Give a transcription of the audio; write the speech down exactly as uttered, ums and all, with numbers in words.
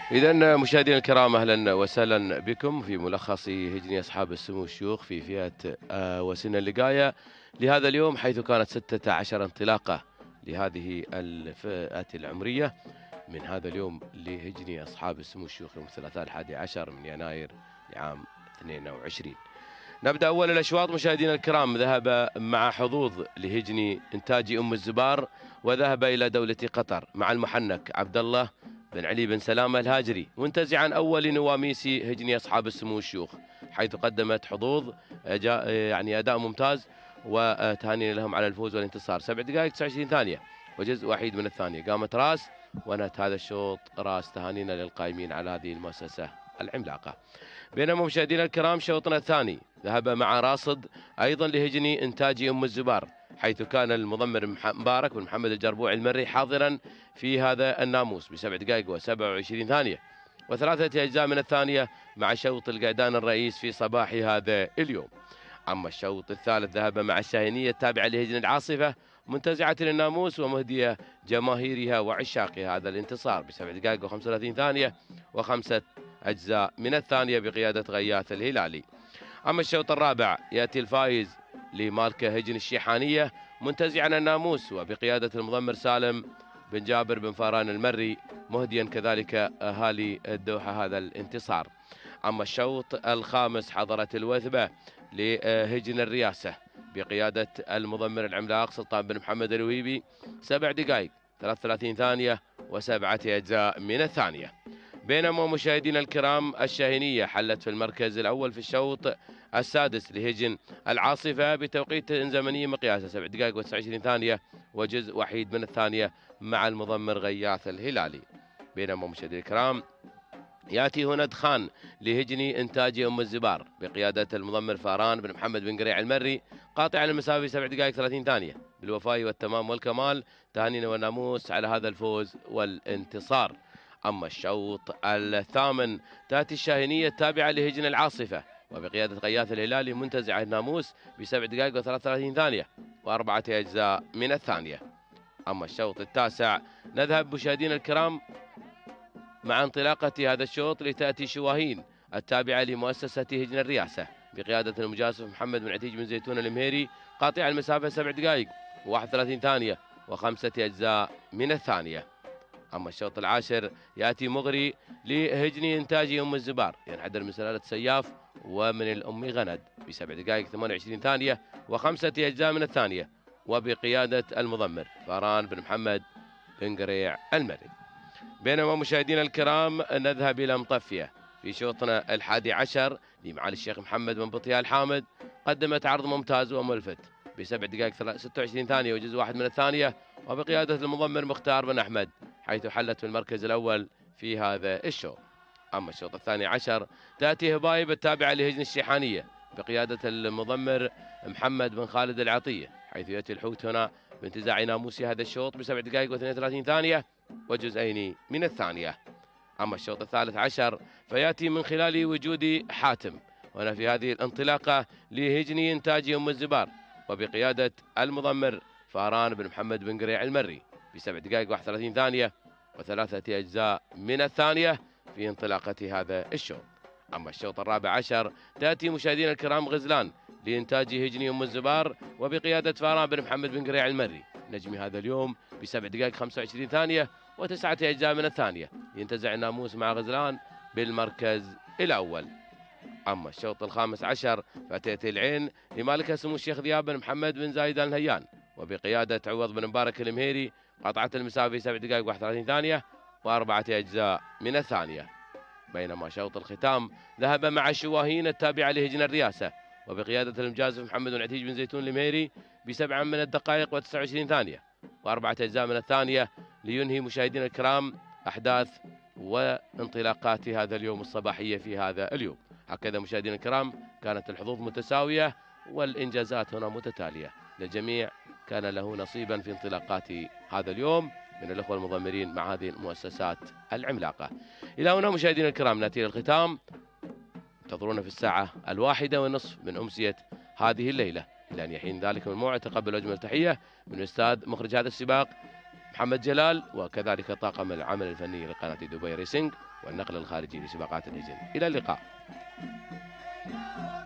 إذا مشاهدينا الكرام، أهلا وسهلا بكم في ملخص هجني أصحاب السمو الشيوخ في فئة آه، وسن اللقاية لهذا اليوم، حيث كانت ستة عشر انطلاقة لهذه الفئة العمرية من هذا اليوم لهجني أصحاب السمو الشيوخ يوم الثلاثاء الحادي عشر من يناير لعام اثنين وعشرين. نبدأ أول الأشواط مشاهدينا الكرام. ذهب مع حظوظ لهجني إنتاجي أم الزبار، وذهب إلى دولة قطر مع المحنك عبد الله بن علي بن سلامة الهاجري، منتزعا أول نواميس هجني أصحاب السمو الشيوخ، حيث قدمت حظوظ يعني أداء ممتاز، وتهانينا لهم على الفوز والانتصار. سبع دقائق تسعة وعشرين ثانية وجزء وحيد من الثانية، قامت راس ونهت هذا الشوط راس. تهانينا للقائمين على هذه المؤسسة العملاقة. بينما مشاهدينا الكرام شوطنا الثاني ذهب مع راصد أيضا لهجني إنتاجي أم الزبار، حيث كان المضمر مبارك بن محمد الجربوع المري حاضرا في هذا الناموس بسبع دقائق وسبع وعشرين ثانية وثلاثة أجزاء من الثانية مع شوط القعدان الرئيس في صباح هذا اليوم. أما الشوط الثالث ذهب مع الشاهينية التابعة لهجن العاصفة، منتزعة للناموس ومهدية جماهيرها وعشاقها هذا الانتصار بسبع دقائق وخمسة وثلاثين ثانية وخمسة أجزاء من الثانية بقيادة غياث الهلالي. أما الشوط الرابع يأتي الفائز لماركة هجن الشيحانية، منتزعا الناموس وبقيادة المضمر سالم بن جابر بن فاران المري، مهديا كذلك أهالي الدوحة هذا الانتصار. أما الشوط الخامس حضرت الوثبة لهجن الرياسة بقيادة المضمر العملاق سلطان بن محمد الوهيبي، سبع دقائق ثلاثة وثلاثين ثانية وسبعة أجزاء من الثانية. بينما مشاهدينا الكرام الشاهينية حلت في المركز الأول في الشوط السادس لهجن العاصفة بتوقيت زمني مقياسه سبع دقائق وتسعة وعشرين ثانية وجزء وحيد من الثانية مع المضمر غياث الهلالي. بينما مشاهدينا الكرام ياتي هنا دخان لهجني انتاجي ام الزبار بقياده المضمر فاران بن محمد بن قريع المري، قاطع المسافه سبع دقائق ثلاثين ثانيه بالوفاء والتمام والكمال. تهانينا والناموس على هذا الفوز والانتصار. اما الشوط الثامن تاتي الشاهينيه التابعه لهجن العاصفه وبقياده غياث الهلالي، منتزع الناموس بسبع دقائق وثلاث وثلاثين ثانيه واربعه اجزاء من الثانيه. اما الشوط التاسع نذهب مشاهدينا الكرام مع انطلاقة هذا الشوط لتأتي شواهين التابعة لمؤسسة هجن الرياسة بقيادة المجازف محمد بن عتيج بن زيتون المهيري، قاطع المسافة سبع دقائق وواحد وثلاثين ثانية وخمسة أجزاء من الثانية. أما الشوط العاشر يأتي مغري لهجني إنتاجي أم الزبار، ينحدر من سلالة سياف ومن الأم غند بسبع دقائق ثمانية وعشرين ثانية وخمسة أجزاء من الثانية وبقيادة المضمر فاران بن محمد بن قريع المري. بينما مشاهدينا الكرام نذهب إلى مطفية في شوطنا الحادي عشر لمعالي الشيخ محمد بن بطيال الحامد، قدمت عرض ممتاز وملفت بسبع دقائق ستة وعشرين ثانية وجزء واحد من الثانية وبقيادة المضمر مختار بن أحمد، حيث حلت في المركز الأول في هذا الشوط. أما الشوط الثاني عشر تأتي هبايب التابعة لهجن الشيحانية بقيادة المضمر محمد بن خالد العطية، حيث يأتي الحوت هنا بانتزاع ناموسي هذا الشوط بسبع دقائق واثنين وثلاثين ثانية وجزئين من الثانية. أما الشوط الثالث عشر فيأتي من خلال وجود حاتم وأنا في هذه الانطلاقة لهجني إنتاجي أم الزبار وبقيادة المضمر فاران بن محمد بن قريع المري بسبع دقائق واحد وثلاثين ثانية وثلاثة أجزاء من الثانية في انطلاقة هذا الشوط. أما الشوط الرابع عشر تأتي مشاهدينا الكرام غزلان لإنتاج هجني أم الزبار وبقيادة فاران بن محمد بن قريع المري، نجمي هذا اليوم بسبع دقائق خمسة وعشرين ثانية وتسعة أجزاء من الثانية، ينتزع الناموس مع غزلان بالمركز الأول. أما الشوط الخامس عشر فتأتي العين لمالكها سمو الشيخ ذياب بن محمد بن زايد النهيان وبقيادة عوض بن مبارك المهيري، قطعت المسافة سبع دقائق واحد وثلاثين ثانية وأربعة أجزاء من الثانية. بينما شوط الختام ذهب مع الشواهين التابعة لهجن الرياسة وبقيادة المجازف محمد بن عتيج بن زيتون المهيري بسبع من الدقائق وتسعة وعشرين ثانية وأربعة أجزاء من الثانية، لينهي مشاهدينا الكرام أحداث وانطلاقات هذا اليوم الصباحية في هذا اليوم. هكذا مشاهدينا الكرام كانت الحظوظ متساوية والإنجازات هنا متتالية، للجميع كان له نصيبا في انطلاقات هذا اليوم من الأخوة المضمرين مع هذه المؤسسات العملاقة. إلى هنا مشاهدينا الكرام نأتي للختام، انتظرونا في الساعة الواحدة والنصف من أمسية هذه الليلة. إلى أن يحين ذلك الموعد تقبل أجمل تحية من الأستاذ مخرج هذا السباق محمد جلال، وكذلك طاقم العمل الفني لقناة دبي ريسنج والنقل الخارجي لسباقات الهجن. إلى اللقاء.